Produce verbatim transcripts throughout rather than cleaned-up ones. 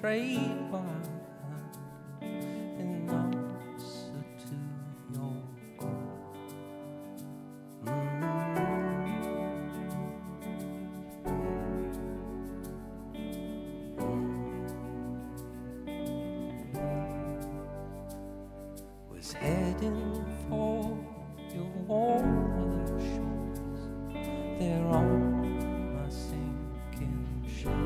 betrayed my hand in answer to your call. Was heading for your warmer shores, there on my sinking ship.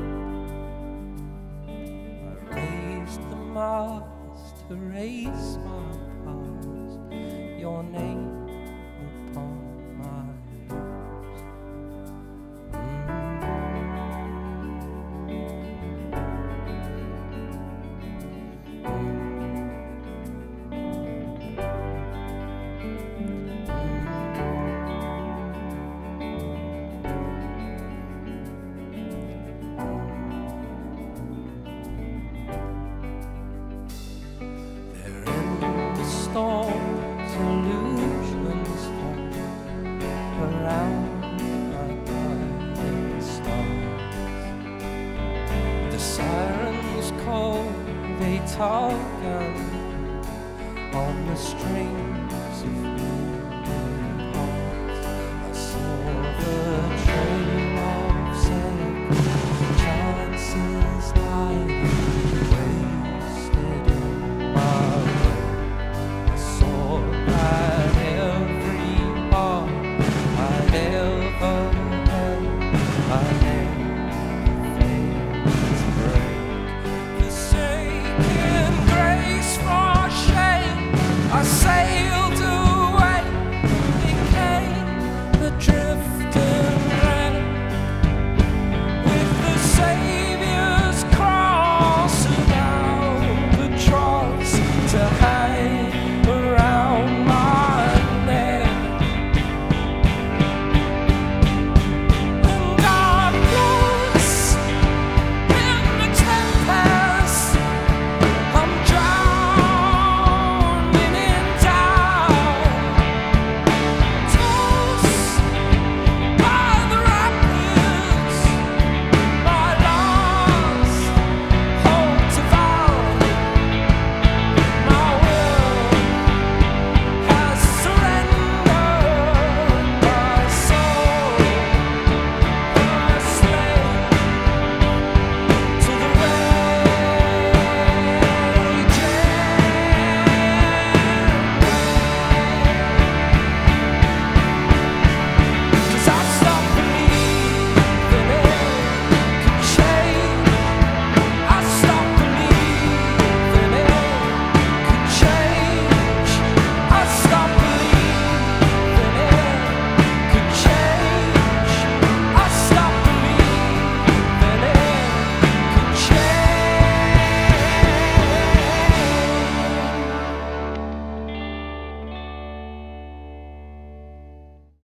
I raised the mast to raise my past, your name upon my lips. Storms, illusions fall around my guiding stars. The sirens call, they tug on the strings of